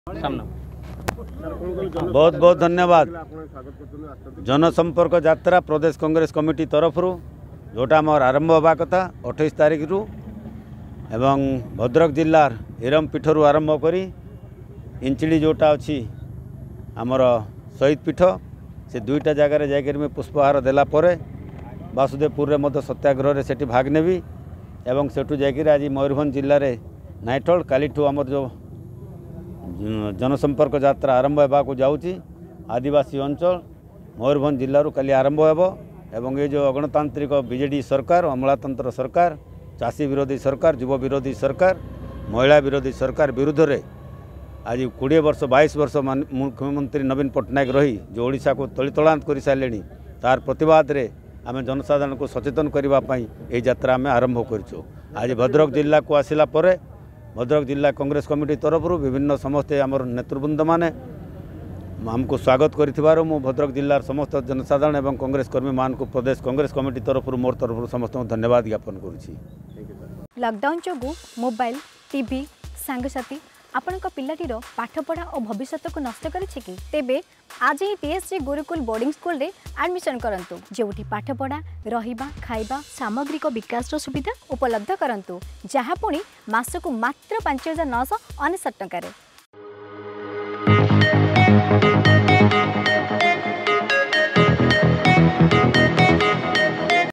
बहुत बहुत धन्यवाद। जनसंपर्क यात्रा प्रदेश कांग्रेस कमिटी तरफ जोटा आमर आरंभ होगा कथा 28 तारिख रु एवं भद्रक जिलार हिरमपीठ रु आरंभ करी इंचिली जोटा अच्छी आमर शहीद पीठ से दुईटा जगार जाकर पुष्पहार देला परे वासुदेवपुर मध्य सत्याग्रह से भाग नेबी एवं सेठू जाकर आज मयूरभंज जिले में नाइटल कालीठू आमर जो जनसंपर्क यात्रा आरंभ होगा जाऊँगी आदिवासी अंचल मयूरभंज जिलूर काली आरंभ हो एवं ये जो अगणतांत्रिक बीजेडी सरकार अमलातंत्र सरकार चाषी विरोधी सरकार युव विरोधी सरकार महिला विरोधी सरकार विरुद्ध रे आज 20 वर्ष 22 वर्ष मुख्यमंत्री नवीन पट्टनायक रही जो ओडिशा को तलितलांत कर सारे तार प्रतिवाद रे आम जनसाधारण को सचेतन करने ये यात्रा आम आरंभ करूँ। आज भद्रक जिला को आसला परे भद्रक जिला कांग्रेस कमिटी तरफ विभिन्न समस्ते आमर नेतृवृंद माने आमको स्वागत कर भद्रक जिलार समस्त जनसाधारण एवं कांग्रेस कर्मी मान को प्रदेश कांग्रेस कमिटी तरफ मोर तरफ समस्त धन्यवाद ज्ञापन करुँची। लॉकडाउन जो मोबाइल टीवी सांगसाथी आपण पिलाटीर पाठपढ़ा और भविष्य को नष्ट करें तेबे आज ही टीएससी गुरुकुल बोर्डिंग स्कूल रे एडमिशन करंतु जोठी पाठपढ़ा रहिबा खाइबा सामग्रिक विकास सुविधा उपलब्ध करंतु जहाँ पुणी मासकु मात्र 5,999 टंका।